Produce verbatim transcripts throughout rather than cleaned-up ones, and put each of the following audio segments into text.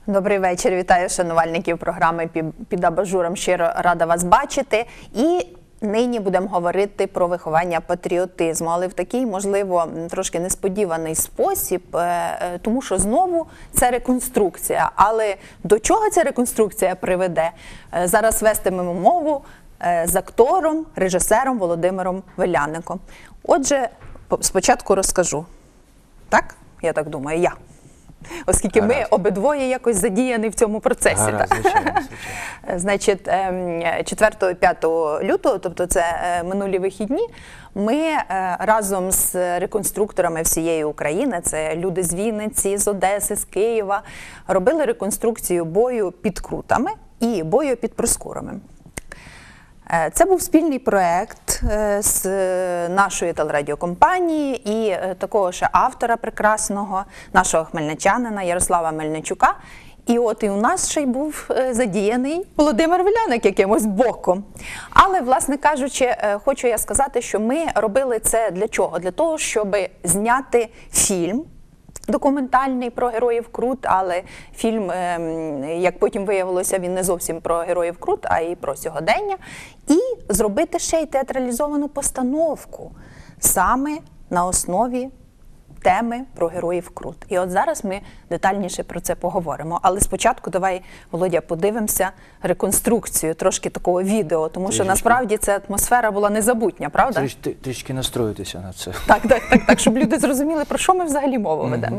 Добрий вечір, вітаю шанувальників програми «Під абажуром». Щиро рада вас бачити. І нині будемо говорити про виховання патріотизму, але в такий, можливо, трошки несподіваний спосіб, тому що знову це реконструкція. Але до чого ця реконструкція приведе? Зараз вестимемо мову з актором, режисером Володимиром Веляником. Отже, спочатку розкажу. Так? Я так думаю, я. Оскільки Гаразд. ми обидвоє якось задіяні в цьому процесі. Гаразд, звичайно, звичайно. Значить, четвертого-п'ятого лютого, тобто це минулі вихідні, ми разом з реконструкторами всієї України, це люди з Вінниці, з Одеси, з Києва, робили реконструкцію бою під Крутами і бою під Проскурами. Це був спільний проєкт з нашої телерадіокомпанії і такого ж автора прекрасного, нашого хмельничанина Ярослава Мельничука. І от і у нас ще й був задіяний Володимир Веляник якимось боком. Але, власне кажучи, хочу я сказати, що ми робили це для чого? Для того, щоб зняти фільм документальний про героїв Крут, але фільм, як потім виявилося, він не зовсім про героїв Крут, а і про сьогодення. І зробити ще й театралізовану постановку саме на основі теми про героїв Крут. І от зараз ми детальніше про це поговоримо. Але спочатку давай, Володя, подивимося реконструкцію, трошки такого відео, тому що насправді ця атмосфера була незабутня, правда? Тріш, трішки настроїтися на це. Так, так, так, так, щоб люди зрозуміли, про що ми взагалі мову ведемо.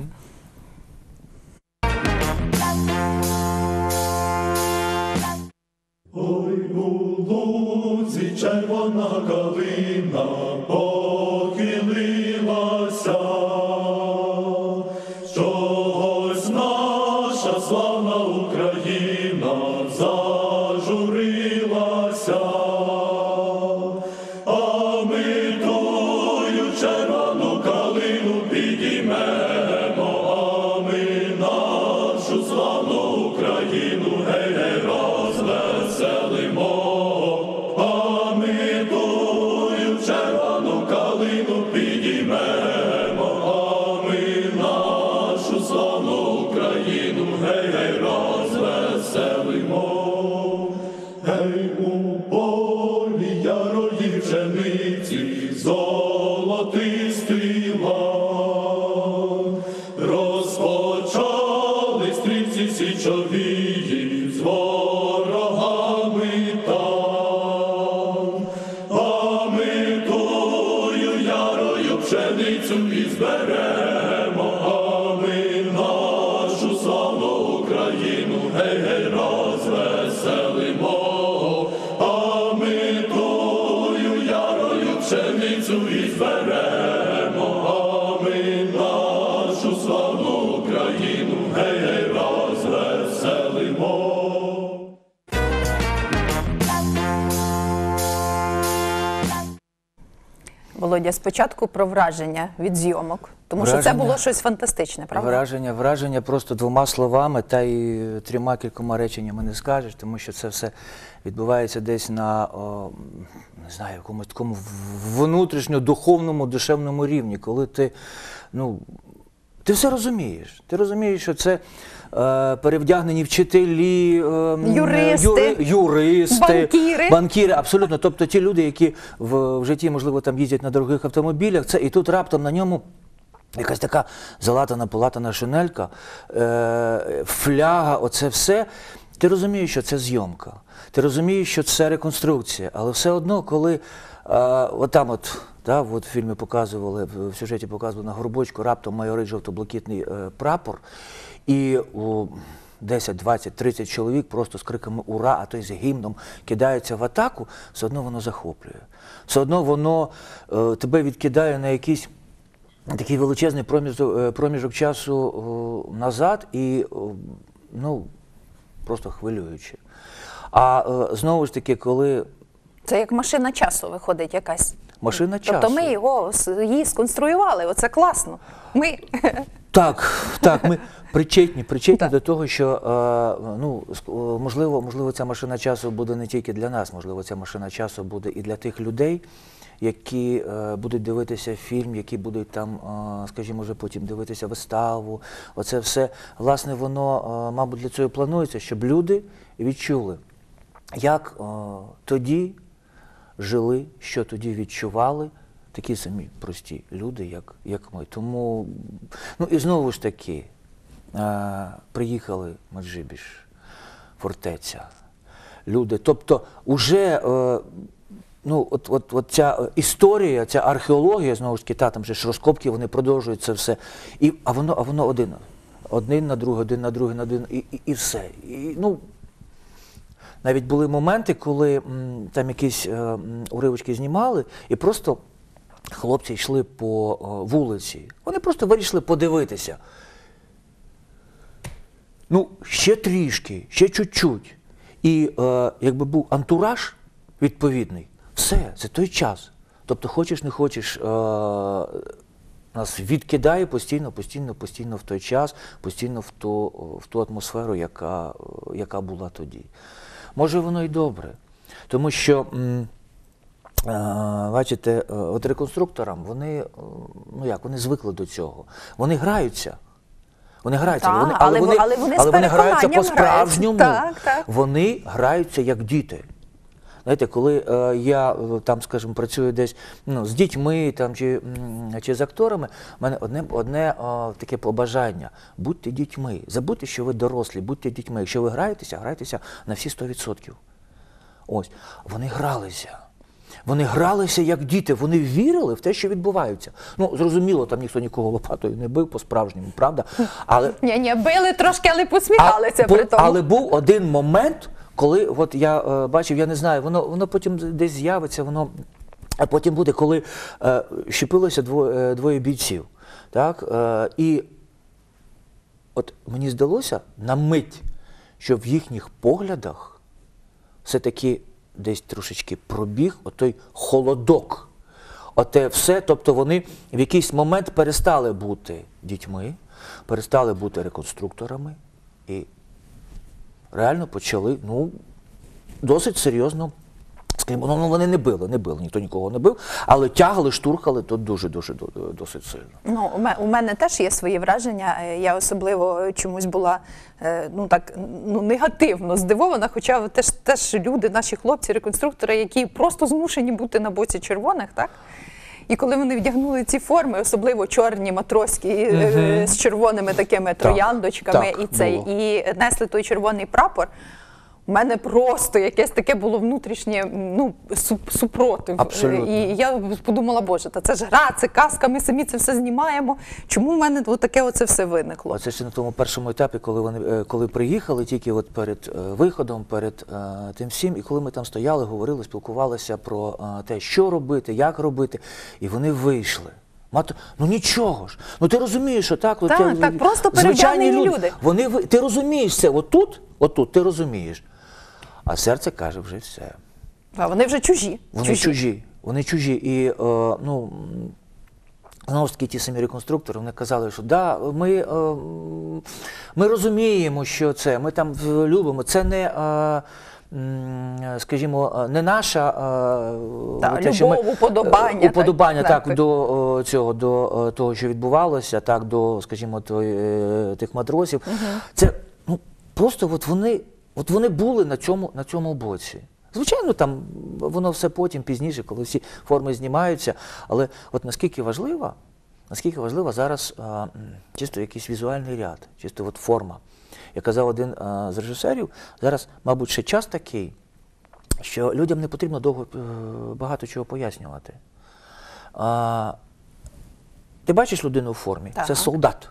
Ой, у лузі червона калина похилилася, чогось наша славна Україна зажурилася, а ми тою червону калину підіймемо, а ми нашу славну Україну гей-гей розвеселимо, а ми тою червону калину підіймемо, а ми нашу славну Україну гей-гей розвеселимо. Гей, у полі ярої пшениці золотистий лан, розпочали стрільці січовії з ворогами там, а ми тою ярою пшеницю і зберемо, а ми нашу славну Україну гей-гей розвеселимо, а ми тою ярою пшеницю і зберемо, а ми нашу славну Україну гей-гей розвеселимо. Володя, спочатку про враження від зйомок, тому Враження, що це було щось фантастичне, правда? Враження, враження просто двома словами та й трьома кількома реченнями не скажеш, тому що це все відбувається десь на, о, не знаю, якомусь такому внутрішньо-духовному, душевному рівні, коли ти, ну, ти все розумієш. Ти розумієш, що це е, перевдягнені вчителі, е, юристи, юри, юристи банкіри. банкіри, абсолютно. Тобто ті люди, які в, в житті, можливо, там їздять на дорогих автомобілях, це, і тут раптом на ньому якась така залатана-полатана шинелька, е, фляга, оце все. Ти розумієш, що це зйомка. Ти розумієш, що це реконструкція. Але все одно, коли е, отам от, да, от в фільмі показували, в сюжеті показували на горбочку, раптом майорить жовто-блакитний е, прапор, і у десять, двадцять, тридцять чоловік просто з криками «Ура!», а то й з гімном кидаються в атаку, все одно воно захоплює. Все одно воно е, тебе відкидає на якийсь такий величезний проміжок, проміжок часу о, назад і, о, ну, просто хвилююче. А е, знову ж таки, коли... Це як машина часу виходить якась. Машина часу. Тобто ми його, її сконструювали, оце класно. Ми... Так, так, ми причетні, причетні так. до того, що, е, ну, можливо, можливо, ця машина часу буде не тільки для нас, можливо, ця машина часу буде і для тих людей, які е, будуть дивитися фільм, які будуть там, е, скажімо, вже потім дивитися виставу. Оце все, власне, воно, е, мабуть, для цього планується, щоб люди відчули, як е, тоді жили, що тоді відчували такі самі прості люди, як, як ми. Тому, ну і знову ж таки, е, приїхали Меджибіж, фортеця, люди. Тобто, уже, е, ну, от, от, от ця історія, ця археологія, знову ж таки, та, там же ж розкопки, вони продовжують це все. І, а воно, а воно один. Один на другий, один на другий, на один, і, і, і все. І, ну, навіть були моменти, коли м, там якісь е, уривочки знімали, і просто хлопці йшли по о, вулиці. Вони просто вирішили подивитися. Ну, ще трішки, ще чуть-чуть. І е, якби був антураж відповідний, все, це той час. Тобто, хочеш, не хочеш, е, нас відкидає постійно, постійно, постійно в той час, постійно в ту, в ту атмосферу, яка, яка була тоді. Може, воно й добре, тому що, м, е, бачите, е, от реконструкторам, вони, е, ну як, вони звикли до цього. Вони граються. Вони граються, Так, вони, але але, вони, але вони з але вони граються переконанням по-справжньому. граються. Так, так. Вони граються як діти. Знаєте, коли е, я е, там, скажімо, працюю десь ну, з дітьми там, чи, м, чи з акторами, в мене одне, одне е, таке побажання – будьте дітьми, забудьте, що ви дорослі, будьте дітьми. Якщо ви граєтеся, грайтеся на всі сто відсотків. Ось, вони гралися. Вони гралися як діти, вони вірили в те, що відбувається. Ну, зрозуміло, там ніхто нікого лопатою не бив по-справжньому, правда? Але, Ні-ні, били трошки, але посміхалися а, при тому. але був один момент, коли от я е, бачив, я не знаю, воно, воно потім десь з'явиться, воно, а потім буде, коли е, щепилося двоє, двоє бійців. Так? Е, і от мені здалося на мить, що в їхніх поглядах все-таки десь трошечки пробіг отой холодок. Оте все, тобто вони в якийсь момент перестали бути дітьми, перестали бути реконструкторами і реально почали, ну, досить серйозно, скажімо, ну, вони не били, не били, ніхто нікого не бив, але тягали, штурхали то дуже-дуже досить сильно. Ну, у мене, у мене теж є свої враження. Я особливо чомусь була е, ну, так, ну, негативно здивована, хоча теж, теж люди, наші хлопці, реконструктори, які просто змушені бути на боці червоних, так? І коли вони вдягнули ці форми, особливо чорні, матроські, е, з червоними такими трояндочками, так, і, цей, було. і несли той червоний прапор, у мене просто якесь таке було внутрішнє, ну, супротив. Абсолютно. І я подумала, боже, та це ж гра, це казка, ми самі це все знімаємо. Чому в мене таке оце все виникло? Оце ще на тому першому етапі, коли вони е, коли приїхали, тільки от перед е, виходом, перед е, тим всім, і коли ми там стояли, говорили, спілкувалися про е, те, що робити, як робити, і вони вийшли. Мато, ну нічого ж, ну ти розумієш, що так, Так, от, так, просто звичайні перевдягнені люди. Вони, ви- ти розумієш це, отут, отут, ти розумієш. А серце каже вже все. А вони вже чужі. Вони чужі, вони чужі. І, е, ну, м, знову ж таки, ті самі реконструктори, вони казали, що да, ми, е, м, ми розуміємо, що це, ми там в- любимо, це не, е, м, скажімо, не наша е, Так, те, що любов, уподобання, уподобання так, так, так. до е, цього, до е, того, що відбувалося, так, до, скажімо, той, е, тих матросів. Це, ну, просто от вони, от вони були на цьому, на цьому боці. Звичайно, там воно все потім, пізніше, коли всі форми знімаються, але от наскільки важлива, наскільки важлива зараз а, м, чисто якийсь візуальний ряд, чисто от форма. Як казав один а, з режисерів, зараз, мабуть, ще час такий, що людям не потрібно довго е, багато чого пояснювати. А, ти бачиш людину в формі, Так. це солдат.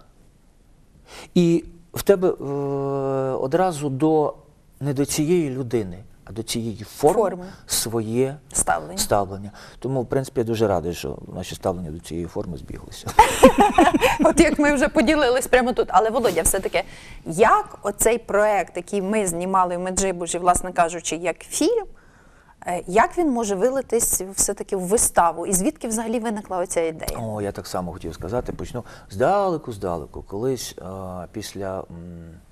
І в тебе е, одразу до, не до цієї людини, а до цієї форми, Форми. своє Ставлення. ставлення. Тому, в принципі, я дуже радий, що наші ставлення до цієї форми збіглися. От як ми вже поділились прямо тут. Але, Володя, все-таки, як оцей проект, який ми знімали в Меджибужі, власне кажучи, як фільм, е, як він може вилитись все-таки в виставу? І звідки взагалі виникла оця ідея? О, я так само хотів сказати, почну здалеку, здалеку. Колись а, після м,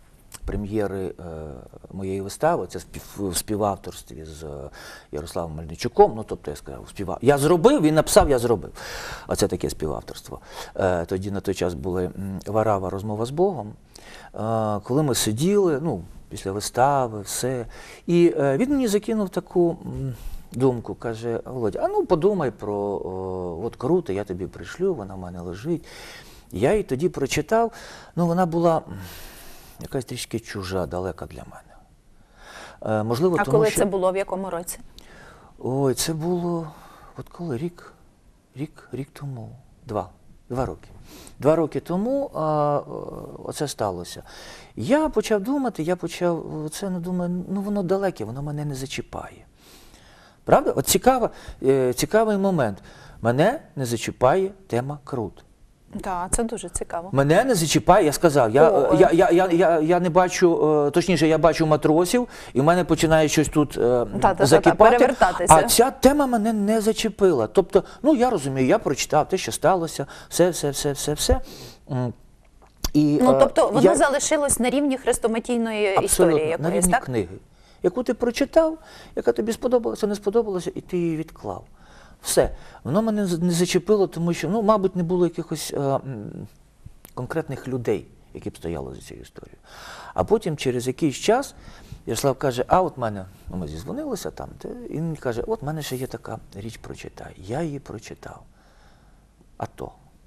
прем'єри е, моєї вистави, це спів, в співавторстві з Ярославом Мельничуком, ну тобто я сказав, співав. Я зробив, він написав, я зробив. Оце таке співавторство. Е, тоді на той час були Варава «Розмова з Богом», е, коли ми сиділи, ну, після вистави, все. І е, він мені закинув таку м, думку, каже: Володя, а ну подумай про о, от круто, я тобі пришлю, вона в мене лежить. Я її тоді прочитав, ну вона була якась трішки чужа, далека для мене. Е, можливо, А тому, коли що... це було, в якому році? Ой, це було, от коли, рік, рік, рік тому, два, два роки. Два роки тому а, оце сталося. Я почав думати, я почав, це, ну, думаю, ну воно далеке, воно мене не зачіпає. Правда? От цікава, е, цікавий момент. Мене не зачіпає тема Крут. Так, це дуже цікаво. Мене не зачіпає, я сказав, я, О, я, я, я, я, я не бачу, е, точніше, я бачу матросів, і в мене починає щось тут е, Та-та-та-та, закипати, перевертатися. а ця тема мене не зачепила. Тобто, ну я розумію, я прочитав те, що сталося, все, все, все, все, все. М. І, Ну, е, тобто воно я... залишилось на рівні хрестоматійної Абсолютно, історії на якоїсь, рівні так? книги, яку ти прочитав, яка тобі сподобалася, не сподобалася, і ти її відклав. Все. Воно мене не зачепило, тому що, ну, мабуть, не було якихось е, м, конкретних людей, які б стояли за цією історією. А потім, через якийсь час, Ярослав каже: а от мене, ну, ми зізвонилися там, і він каже: от в мене ще є така річ, прочитай. Я її прочитав. А то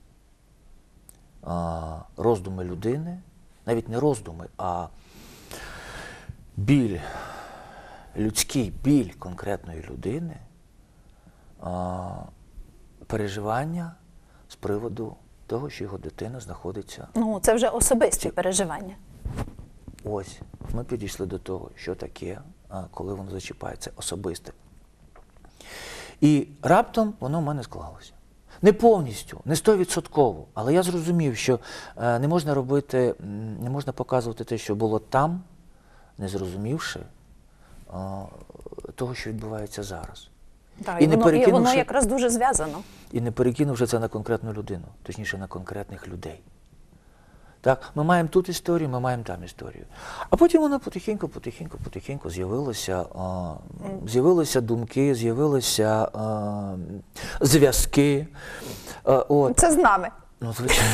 а, роздуми людини, навіть не роздуми, а біль, людський біль конкретної людини, а, переживання з приводу того, що його дитина знаходиться. Ну, це вже особисті переживання. Ось, ми підійшли до того, що таке, а, коли воно зачіпається особисте. І раптом воно в мене склалося. Не повністю, не стовідсотково, але я зрозумів, що е, не можна робити, не можна показувати те, що було там, не зрозумівши е, того, що відбувається зараз. Так, і, І не воно, і воно перекинувши- якраз дуже зв'язано. І не перекинувши це на конкретну людину, точніше на конкретних людей. Так, ми маємо тут історію, ми маємо там історію. А потім воно потихеньку, потихеньку, потихеньку з'явилося, а, з'явилися думки, з'явилися а, зв'язки. А, от. Це з нами. Ну, звичайно.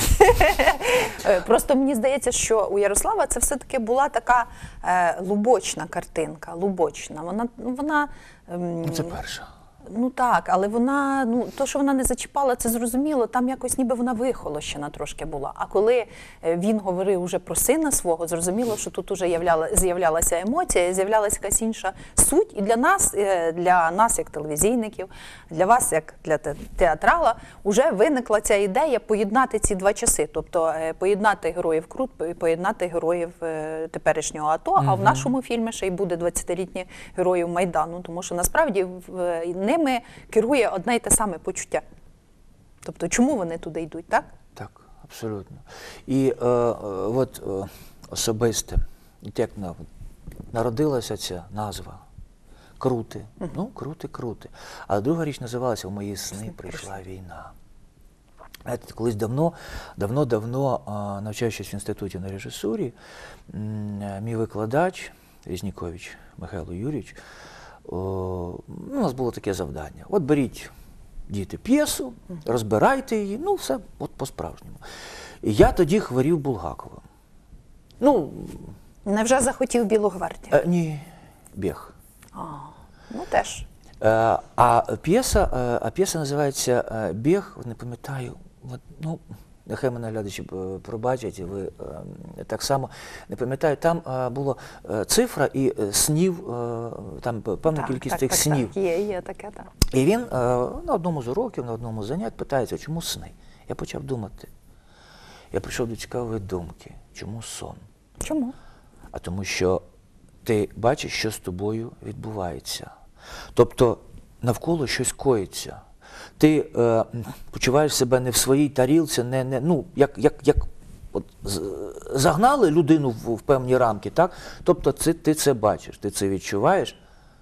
Е, Просто мені здається, що у Ярослава це все-таки була така е, лубочна картинка, лубочна. Вона, ну, вона ем, Ну, це перша. Ну так, але вона, ну то, що вона не зачіпала, це зрозуміло, там якось ніби вона вихолощена трошки була. А коли е, він говорив уже про сина свого, зрозуміло, що тут уже являла, з'являлася емоція, з'являлася якась інша суть. І для нас, е, для нас, як телевізійників, для вас, як для те- театрала, вже виникла ця ідея поєднати ці два часи. Тобто е, поєднати героїв Крут, і поєднати героїв е, теперішнього АТО, а в нашому фільмі ще й буде двадцятилітні героїв Майдану, тому що насправді в ними керує одне й те саме почуття. Тобто, чому вони туди йдуть, так? Так, абсолютно. І е, е, от е, особисте, от як на- народилася ця назва Крути. Ну, крути, крути. А друга річ називалася «У мої сни прийшла війна». Знаєте, колись давно, давно-давно, а, навчаючись в інституті на режисурі, м, мій викладач, Різнікович Михайло Юрійович, о, ну, у нас було таке завдання. От беріть, діти, п'єсу, розбирайте її, ну все от по-справжньому. І я тоді хворів Булгаковим. Ну, Невже захотів Білу гвардію? е, ні, біг. А, ну теж. Е, а п'єса, е, а п'єса називається е, «Біг», не пам'ятаю, от, ну, нехай мене глядачі е, пробачать, і ви е, так само, не пам'ятаю, там е, була е, цифра і е, снів, е, там певна Так, кількість так, тих так, снів. Так, є, є таке, так. І він е, на одному з уроків, на одному з занять питається, чому сни? Я почав думати. Я прийшов до цікавої думки, чому сон? Чому? А тому що ти бачиш, що з тобою відбувається. Тобто навколо щось коїться. Ти е, почуваєш себе не в своїй тарілці, не, не, ну, як, як, як от, з- загнали людину в, в певні рамки, так? Тобто це, ти це бачиш, ти це відчуваєш,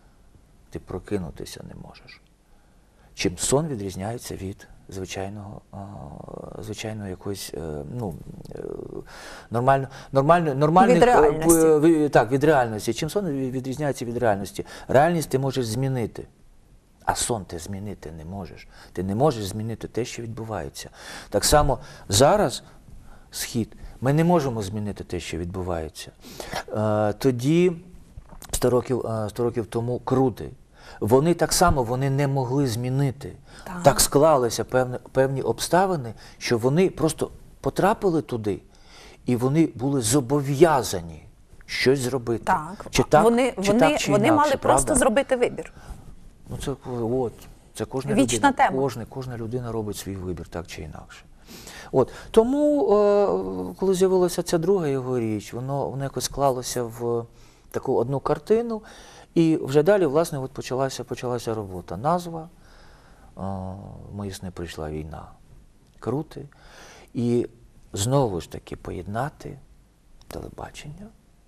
ти прокинутися не можеш. Чим сон відрізняється від звичайного, а, звичайної якоїсь, е, ну, е, нормально, нормально, нормальних, Від реальності. е, ви- так, від реальності. Чим сон від- відрізняється від реальності? Реальність ти можеш змінити, а сон ти змінити не можеш. Ти не можеш змінити те, що відбувається. Так само зараз схід, ми не можемо змінити те, що відбувається. Е, тоді, сто років, е, сто років тому, крути. Вони так само вони не могли змінити. Так. Так склалися певні, певні обставини, що вони просто потрапили туди, і вони були зобов'язані щось зробити. Так, Чи так, вони, чи вони, так, чи вони інакше, мали просто правда? зробити вибір. Ну це от, це кожна Вічна людина, тема. Кожна, кожна людина робить свій вибір, так чи інакше. От. Тому, е, коли з'явилася ця друга його річ, воно, воно якось склалося в таку одну картину, і вже далі, власне, от почалася, почалася робота. Назва, е, в мої сни прийшла війна, крути, і знову ж таки поєднати телебачення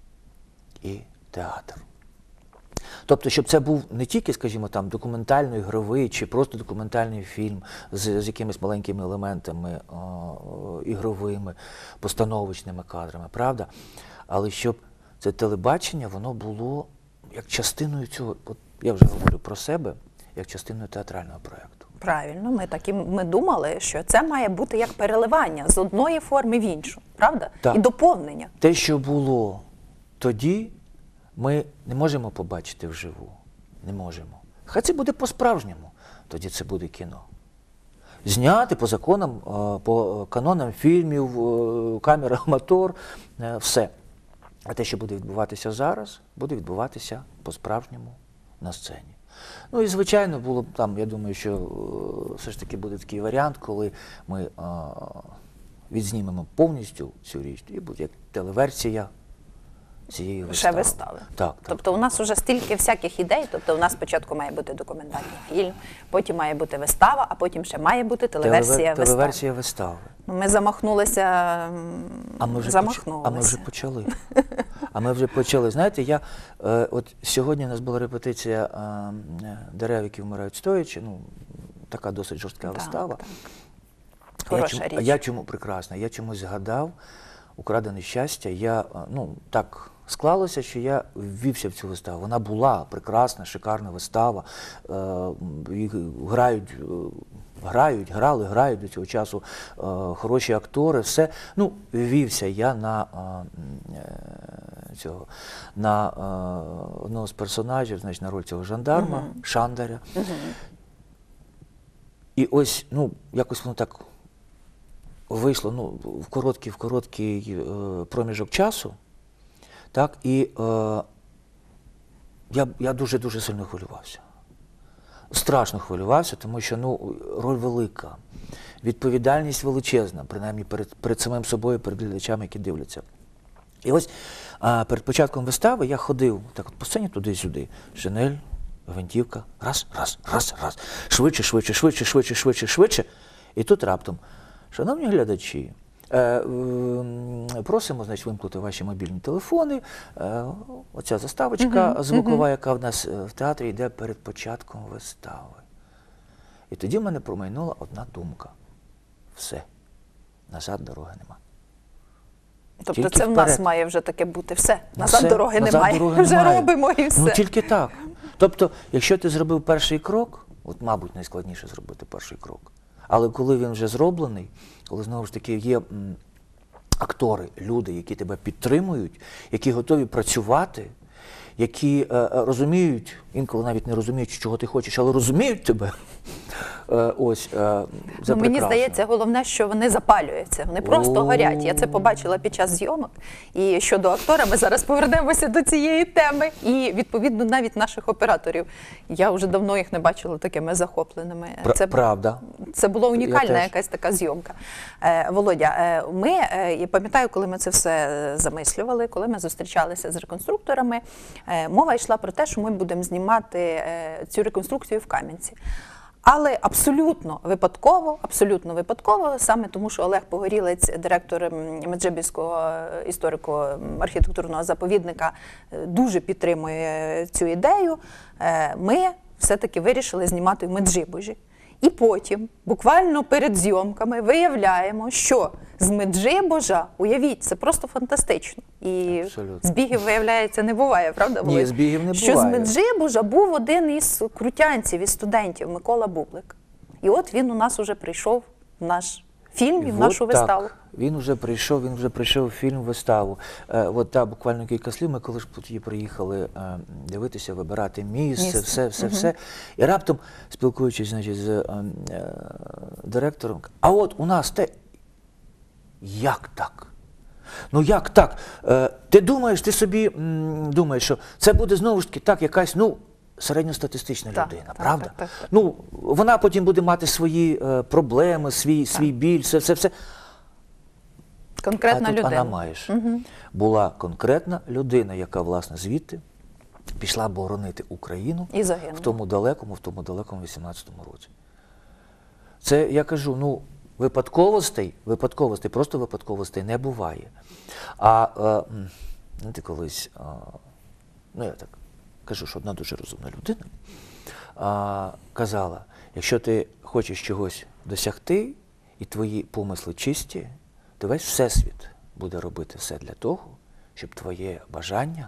і театр. Тобто, щоб це був не тільки, скажімо, там, документально-ігровий чи просто документальний фільм з, з якимись маленькими елементами о, о, ігровими, постановочними кадрами, правда? Але щоб це телебачення, воно було як частиною цього, от я вже говорю про себе, як частиною театрального проєкту. Правильно, ми так і ми думали, що це має бути як переливання з одної форми в іншу, правда? Так. І доповнення. Те, що було тоді, ми не можемо побачити вживу. Не можемо. Хай це буде по-справжньому, тоді це буде кіно. Зняти по законам, е, по канонам фільмів, е, камера, мотор, е, все. А те, що буде відбуватися зараз, буде відбуватися по-справжньому на сцені. Ну і, звичайно, було б там, я думаю, що е, все ж таки буде такий варіант, коли ми е, відзнімемо повністю цю річ, і буде як телеверсія цієї Ще вистави. вистави. Так, так. Тобто у нас вже стільки всяких ідей, тобто у нас спочатку має бути документальний фільм, потім має бути вистава, а потім ще має бути телеверсія Телевер- вистави. Телеверсія вистави. Ну, ми замахнулися, м, А ми вже, поч... замахнулися. а ми вже почали. А ми вже почали. Знаєте, я, е, от сьогодні у нас була репетиція е, дерев, які вмирають стоячи, ну, така досить жорстка Так, вистава. так. Я Хороша чому, річ. я чому прекрасна? Я чомусь згадав «Украдене щастя». Я, е, ну, так склалося, що я ввівся в цю виставу. Вона була прекрасна, шикарна вистава. Е, їх грають, е, грають, грали, грають до цього часу е, хороші актори, все. Ну, ввівся я на е, е, цього, на е, одного з персонажів, значить, на роль цього жандарма, uh-huh. Шандаря. Uh-huh. І ось, ну, якось воно так вийшло, ну, в короткий, в короткий е, проміжок часу, так, і е, я, я дуже-дуже сильно хвилювався. Страшно хвилювався, тому що, ну, роль велика, відповідальність величезна, принаймні перед, перед самим собою, перед глядачами, які дивляться. І ось а, перед початком вистави я ходив так от по сцені туди-сюди, шинель, гвинтівка, раз, раз, раз, раз, швидше, швидше, швидше, швидше, швидше, швидше. І тут раптом, шановні глядачі, е, е, просимо, значить, вимкнути ваші мобільні телефони. Е, оця заставочка uh-huh, звукова, uh-huh. яка в нас в театрі йде перед початком вистави. І тоді в мене промайнула одна думка. Все, назад дороги нема. Тобто тільки це в вперед. нас має вже таке бути все. Назад Все, дороги назад немає. дороги Вже немає. робимо і все. Ну тільки так. Тобто, якщо ти зробив перший крок, от, мабуть, найскладніше зробити перший крок. Але коли він вже зроблений, коли, знову ж таки, є м, актори, люди, які тебе підтримують, які готові працювати, які е, розуміють, інколи навіть не розуміють, чого ти хочеш, але розуміють тебе, е, ось, е, це Ну, мені прекрасно. здається, головне, що вони запалюються, вони просто О. горять. Я це побачила під час зйомок. І щодо актора, ми зараз повернемося до цієї теми. І, відповідно, навіть наших операторів. Я вже давно їх не бачила такими захопленими. Пр- Це, правда. Це була унікальна теж. якась така зйомка. Е, Володя, е, ми, е, я пам'ятаю, коли ми це все замислювали, коли ми зустрічалися з реконструкторами, е, мова йшла про те, що ми будемо знімати е, цю реконструкцію в Кам'янці. Але абсолютно випадково, абсолютно випадково, саме тому, що Олег Погорілець, директор Меджибіжського історико-архітектурного заповідника, дуже підтримує цю ідею, ми все-таки вирішили знімати в Меджибужі. І потім, буквально перед зйомками, виявляємо, що з Меджибожа, уявіть, це просто фантастично. І Абсолютно. збігів, виявляється, не буває, правда, Ні, Володь? збігів не Що буває. з Меджибожа був один із крутянців, із студентів, Микола Бублик. І от він у нас уже прийшов в наш фільм і в от нашу так. виставу. Він вже прийшов, він вже прийшов в фільм, виставу. Е, от та буквально кілька слів, ми коли ж тоді приїхали е, дивитися, вибирати місце, Місце. все, все, все. І раптом, спілкуючись, значить, з е, е, директором, а от у нас те, як так? Ну як так? Е, ти думаєш, ти собі м, думаєш, що це буде знову ж таки так якась, ну, середньостатистична Так, людина, так, правда? так, так, так. Ну, вона потім буде мати свої е, проблеми, свій, свій біль, все, все, все. Конкретна а тут людина. вона маєш. Була конкретна людина, яка, власне, звідти пішла боронити Україну І загинула. в тому далекому, в тому далекому вісімнадцятому році. Це, я кажу, ну, випадковостей, випадковостей, просто випадковостей не буває. А, е, м, знаєте, колись, е, ну, я так кажу, що одна дуже розумна людина, е, казала, якщо ти хочеш чогось досягти, і твої помисли чисті, то весь Всесвіт буде робити все для того, щоб твоє бажання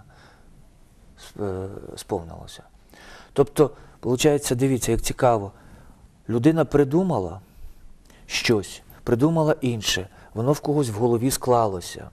е, сповнилося. Тобто, виходить, дивіться, як цікаво, людина придумала щось, придумала інше, воно в когось в голові склалося.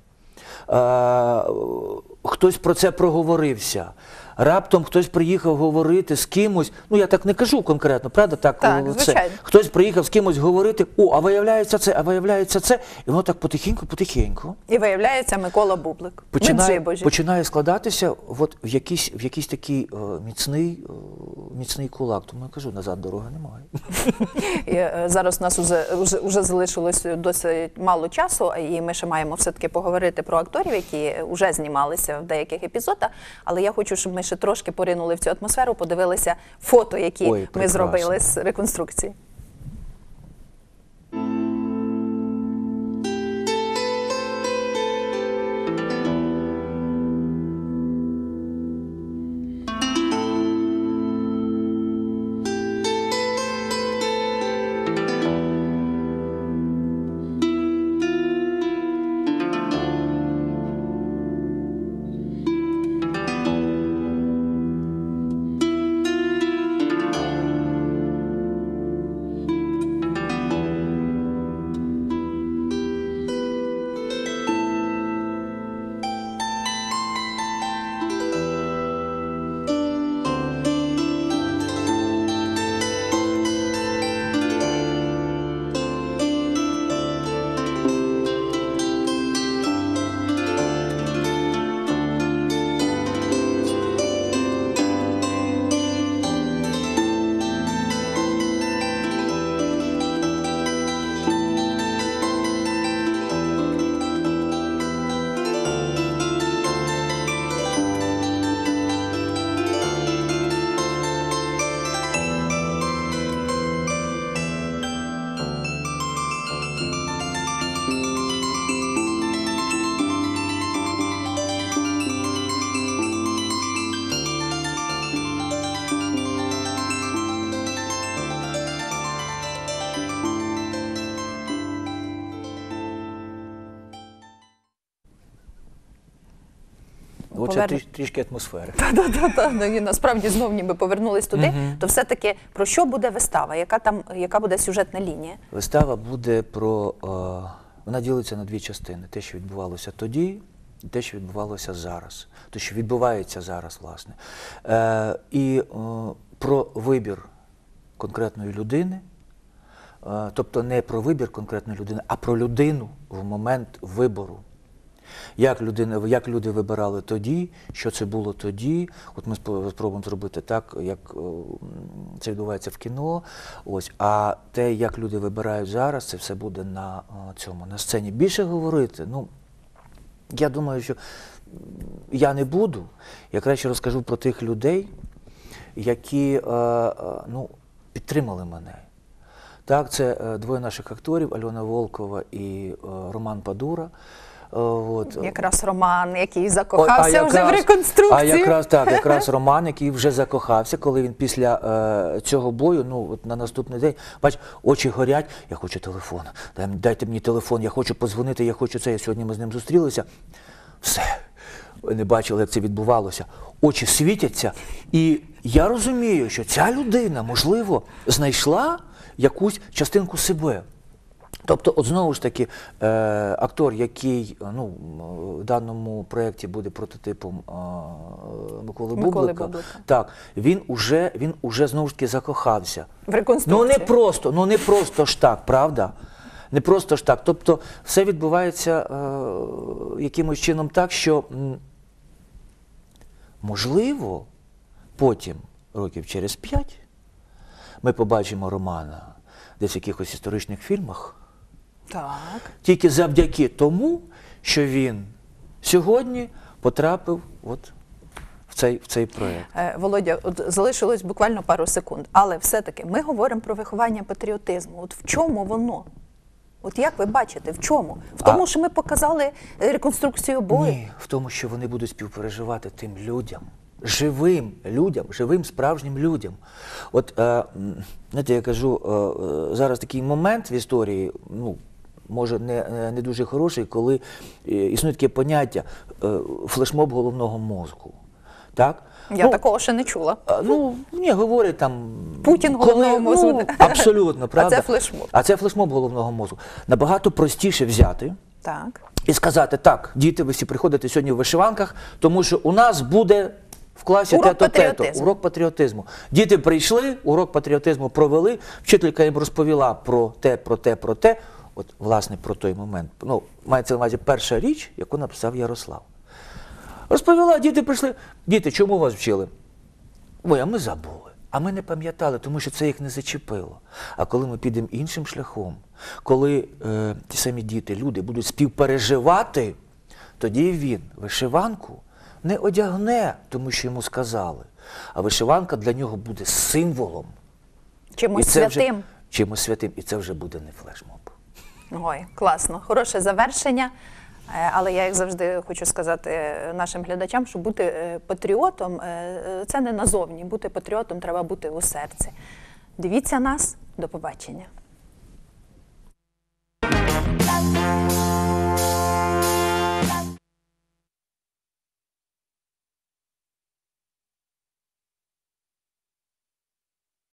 Е, хтось про це проговорився. Раптом хтось приїхав говорити з кимось, ну я так не кажу конкретно, правда? Так, Так, це. звичайно. Хтось приїхав з кимось говорити, о, а виявляється це, а виявляється це, і воно так потихеньку, потихеньку І виявляється Микола Бублик. починає, Меджибожі. починає складатися от в якийсь, в якийсь такий е, міцний, е, міцний кулак. Тому я кажу, назад дороги немає. І, е, зараз у нас уже, уже, уже залишилось досить мало часу, і ми ще маємо все-таки поговорити про акторів, які вже знімалися в деяких епізодах. Але я хочу, щоб ми ще трошки поринули в цю атмосферу, подивилися фото, які Ой, ми прекрасно. зробили з реконструкції. Оце Повер- тріш, трішки атмосфери. Та-та-та, ну, і насправді знов ніби повернулись туди. То все-таки про що буде вистава? Яка там, яка буде сюжетна лінія? Вистава буде про, е, вона ділиться на дві частини. Те, що відбувалося тоді, і те, що відбувалося зараз. Те, що відбувається зараз, власне. Е, і е, про вибір конкретної людини, е, тобто не про вибір конкретної людини, а про людину в момент вибору. Як, людина, як люди вибирали тоді, що це було тоді. От ми спро- спробуємо зробити так, як о, це відбувається в кіно. Ось. А те, як люди вибирають зараз, це все буде на о, цьому, на сцені. Більше говорити, ну, я думаю, що м, я не буду. Я краще розкажу про тих людей, які е, е, ну, підтримали мене. Так, це е, двоє наших акторів, Альона Волкова і е, Роман Падура. От. Якраз Роман, який Ой, закохався вже в реконструкцію. А якраз так, якраз Роман, який вже закохався, коли він після е, цього бою, ну от на наступний день, бач, очі горять, я хочу телефон, дай, дайте мені телефон, я хочу подзвонити, я хочу це. Сьогодні ми з ним зустрілися. Все. Ви не бачили, як це відбувалося. Очі світяться. І я розумію, що ця людина, можливо, знайшла якусь частинку себе. Тобто, от знову ж таки, е, актор, який ну, в даному проєкті буде прототипом е, Миколи, Миколи Бублика, Бублика. так, він уже, він уже знову ж таки закохався. В реконструкцію. Ну не просто, ну не просто ж так, правда? Не просто ж так. Тобто, все відбувається е, якимось чином так, що, м, можливо, потім, років через п'ять, ми побачимо Романа десь в якихось історичних фільмах, Так. тільки завдяки тому, що він сьогодні потрапив от в цей, в цей проєкт. Е, Володя, от залишилось буквально пару секунд, але все-таки ми говоримо про виховання патріотизму. От в чому воно? От як ви бачите, в чому? В тому, А- що ми показали е, реконструкцію бою? Ні, в тому, що вони будуть співпереживати тим людям, живим людям, живим справжнім людям. От, е, м, знаєте, я кажу, е, е, зараз такий момент в історії, ну, може не, не- не дуже хороший, коли е, існує таке поняття е, флешмоб головного мозку. Так? Я Ну, такого ще не чула. А, Ну, ні, говорять там... Путін головного мозку. Ну, абсолютно, правда. це флешмоб. А це флешмоб головного мозку. Набагато простіше взяти Так. і сказати, так, діти, ви всі приходите сьогодні в вишиванках, тому що у нас буде в класі Урок те-то, те-то, патріотизму. урок патріотизму. Діти прийшли, урок патріотизму провели, вчителька їм розповіла про те, про те, про те. От, власне, про той момент. Ну, мається на увазі перша річ, яку написав Ярослав. Розповіла, діти прийшли. Діти, чому вас вчили? Ой, а ми забули. А ми не пам'ятали, тому що це їх не зачепило. А коли ми підемо іншим шляхом, коли е, ті самі діти, люди будуть співпереживати, тоді він вишиванку не одягне, тому що йому сказали. А вишиванка для нього буде символом. Чимось це вже- святим. чимось святим. І це вже буде не флешмоб. Ой, класно. Хороше завершення. Е, Але я, як завжди, хочу сказати нашим глядачам, що бути е, патріотом е, – це не назовні. Бути патріотом треба бути у серці. Дивіться нас. До побачення. Thank you.